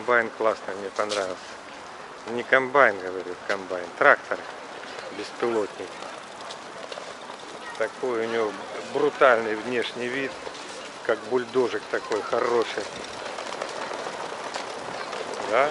комбайн классный, мне понравился. Не комбайн, говорю, комбайн. Трактор. Беспилотник. Такой у него брутальный внешний вид. Как бульдожик такой хороший. Да?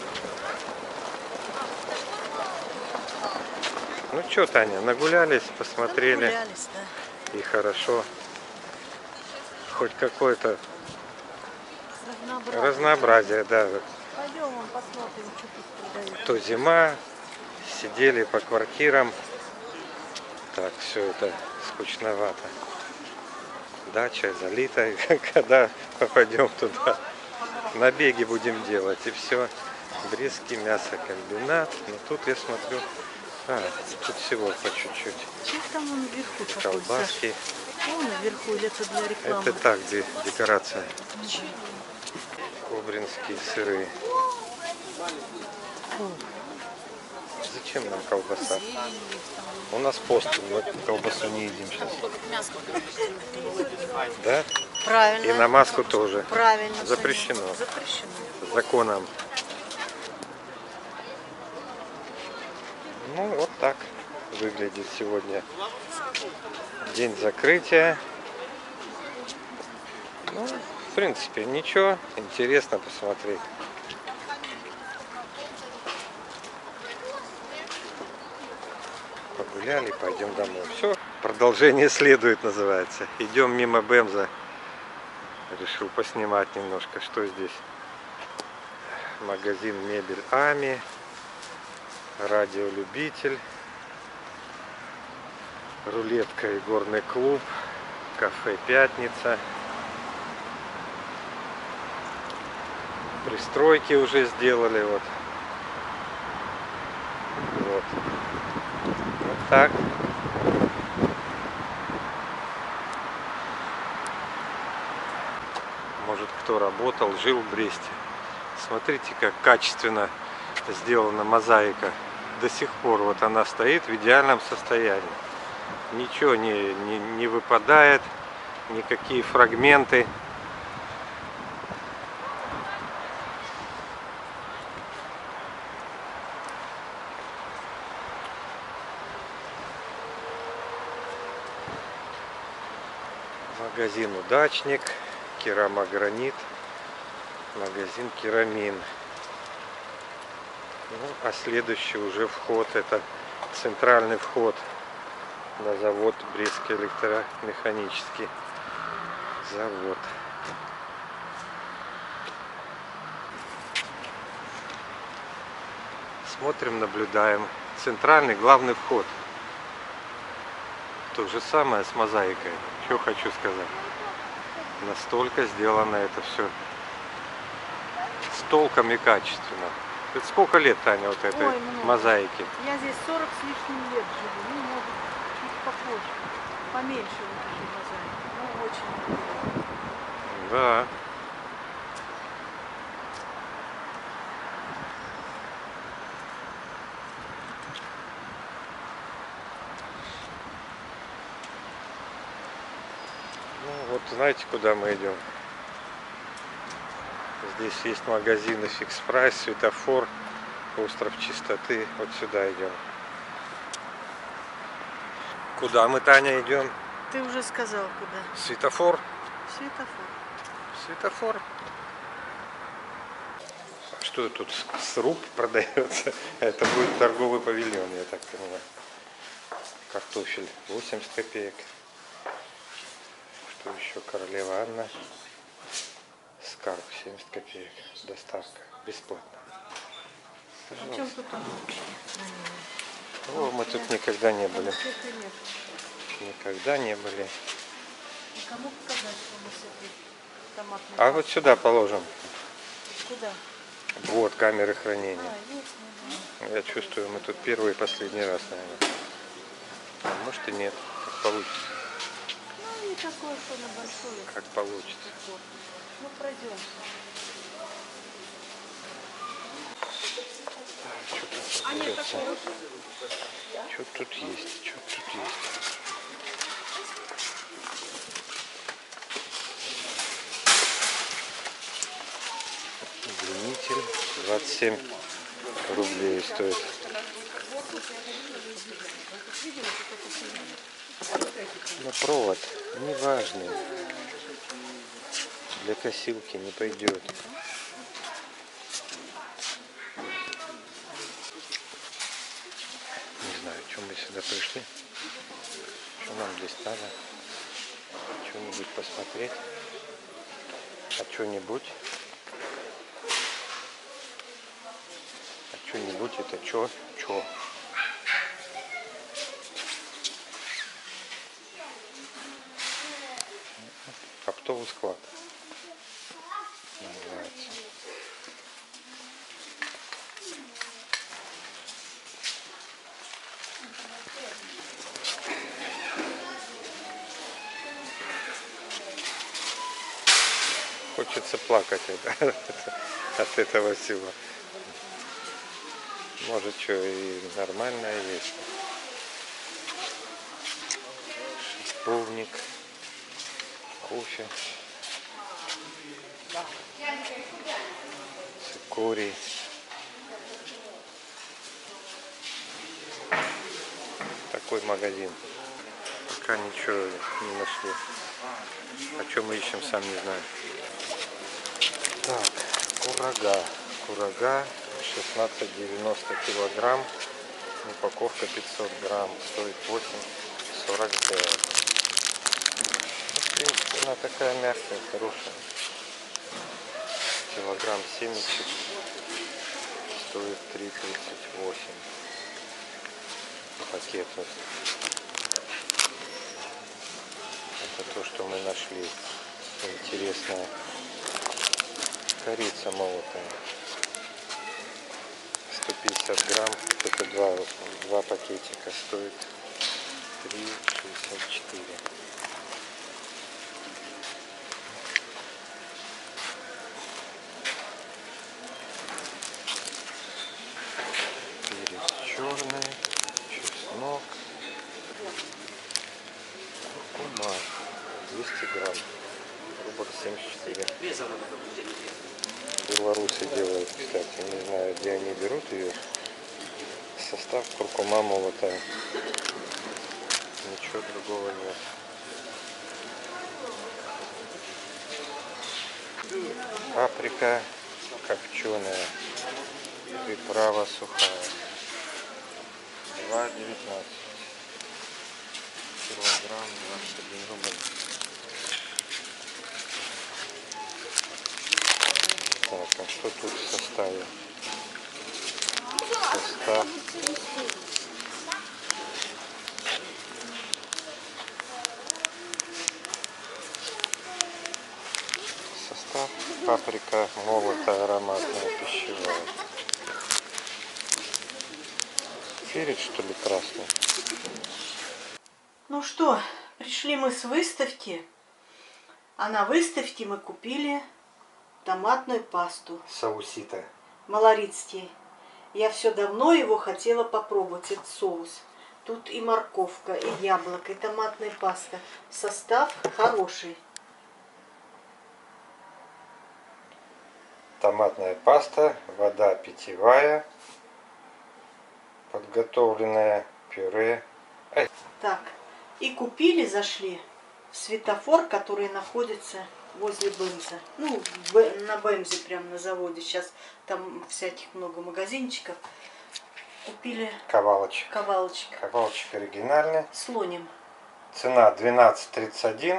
Ну что, Таня, нагулялись, посмотрели. Да, нагулялись, да. И хорошо. Хоть какое-то разнообразие, да. Пойдем, посмотрим, что тут продают. То зима, сидели по квартирам. Так, все это скучновато. Дача залита. Когда попадем туда, набеги будем делать. И все. Брестский мясокомбинат. Но тут я смотрю, тут всего по чуть-чуть. Что там вон наверху? Колбаски. Вон наверху, или это для рекламы? Это так, декорация. Кобринские сыры. Зачем нам колбаса? У нас пост, мы колбасу не едим сейчас. Да? Правильно. И на маску тоже. Правильно. Запрещено. Запрещено. Законом. Ну, вот так выглядит сегодня день закрытия. Ну, в принципе, ничего. Интересно посмотреть. Погуляли, пойдем домой. Все, продолжение следует, называется. Идем мимо Бэмза. Решил поснимать немножко, что здесь. Магазин мебель Ами. Радиолюбитель. Рулетка и горный клуб. Кафе Пятница. Пристройки уже сделали. Вот. Вот. Вот так. Может, кто работал, жил в Бресте. Смотрите, как качественно сделана мозаика. До сих пор вот она стоит в идеальном состоянии. Ничего не выпадает, никакие фрагменты. Магазин Удачник, керамогранит, магазин Керамин. Ну, а следующий уже вход, это центральный вход на завод Брестский электромеханический завод. Смотрим, наблюдаем. Центральный главный вход. То же самое с мозаикой. Что хочу сказать. Настолько сделано это все с толком и качественно. Это сколько лет, Таня, вот этой мозаики? Я здесь 40 с лишним лет живу. Ну, может, чуть попозже. Поменьше вот этой мозаики. Ну, очень. Да. Ну, вот знаете, куда мы идем? Здесь есть магазины Фикс Прайс, Светофор, Остров Чистоты. Вот сюда идем. Куда мы, Таня, идем? Ты уже сказал, куда. Светофор? Светофор. Светофор. Что тут? Сруб продается? Это будет торговый павильон, я так понимаю. Картофель 80 копеек. Что еще? Королева Анна. Скарб 70 копеек. Доставка. Бесплатно. А в чем тут? О, мы тут никогда не были. Никогда не были. Кому показать, что мы с этой томатной А вот сюда положим. Куда? Вот камеры хранения. Есть, Я чувствую, мы тут первый и последний раз, наверное. А может и нет. Как получится. Ну, не такое, что на большое. Как получится. Ну, пройдем. Что тут есть? Что тут есть? Удлинитель. 27 рублей стоит. Но провод неважный. Для косилки не пойдет. Не знаю, чем мы сюда пришли. Что нам здесь надо? Что-нибудь посмотреть? А что-нибудь? А что-нибудь это чё? Чё? Оптовый склад называется. Хочется плакать от этого всего. Может, что и нормальное есть. Шиповник, кофе, цикорий. Такой магазин. Пока ничего не нашли. О чем мы ищем, сам не знаю. Так, курага. Курага 16,90 килограмм. Упаковка 500 грамм. Стоит 8,49. Ну, в принципе, она такая мягкая, хорошая. Килограмм семечек стоит 3,38. Пакет вот. Это то, что мы нашли. Интересное. Корица молотая. 150 грамм. Это два пакетика стоит 3,64. Перец черный, чеснок, куркума 200 грамм, рубль 74. Белорусы делают, кстати, не знаю, где они берут ее. Состав: куркума молотая. Ничего другого нет. Паприка копченая, приправа сухая. 2,19. Килограмм 21 рубль. Так, а что тут в составе? Состав. Состав: паприка молотая, ароматная, пищевая. Перец, что ли, красный? Ну что, пришли мы с выставки, а на выставке мы купили томатную пасту. Соусита. Малорицкий. Я все давно его хотела попробовать, этот соус. Тут и морковка, и яблоко, и томатная паста. Состав хороший. Томатная паста, вода питьевая, подготовленное пюре. Так, и купили, зашли в светофор, который находится возле Бэмза. Ну, на Бэмзе, прямо на заводе. Сейчас там всяких много магазинчиков. Купили Ковалочек. ковалочек. Ковалочек оригинальный. Слоним. Цена 12,31.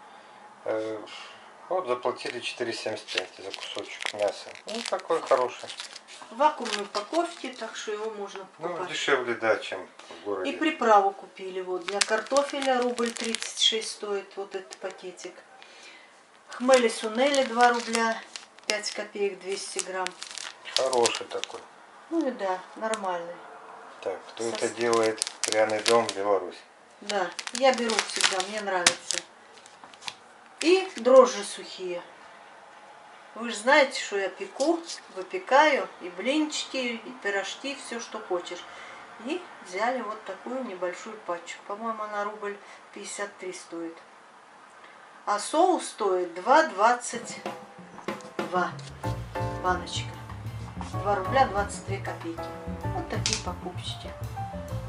Вот заплатили 4,75 за кусочек мяса. Ну, такой хороший. В вакуумной упаковке, так что его можно покупать. Ну, дешевле, да, чем в городе. И приправу купили. Вот для картофеля рубль 36 стоит вот этот пакетик. Хмели сунели 2 рубля 5 копеек 200 грамм. Хороший такой. Ну и да, нормальный. Так, кто это делает? Пряный дом, Беларусь. Да, я беру всегда, мне нравится. И дрожжи сухие. Вы же знаете, что я пеку, выпекаю и блинчики, и пирожки, все, что хочешь. И взяли вот такую небольшую пачку. По-моему, она рубль 53 стоит. А соус стоит 2,22 баночка. 2 рубля 22 копейки. Вот такие покупочки.